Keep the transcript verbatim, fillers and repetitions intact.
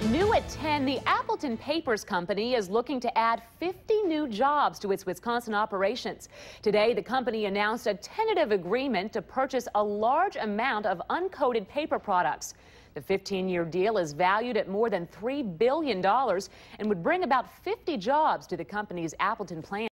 New at ten, the Appleton Papers Company is looking to add fifty new jobs to its Wisconsin operations. Today, the company announced a tentative agreement to purchase a large amount of uncoated paper products. The fifteen-year deal is valued at more than three billion dollars and would bring about fifty jobs to the company's Appleton plant.